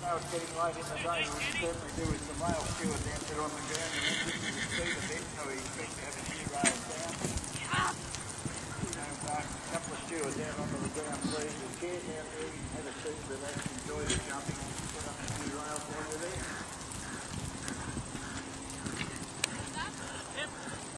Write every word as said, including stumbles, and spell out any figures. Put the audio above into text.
now it's getting late in the day, we can certainly do with some rail skewers out there on the ground and then just to speed a bit, so we expect to have a few rails down. And uh, a couple of skewers out onto the ground, please. The chairs out there, you can have a seat, relax, enjoy the jumping, put up a few rails while you're there.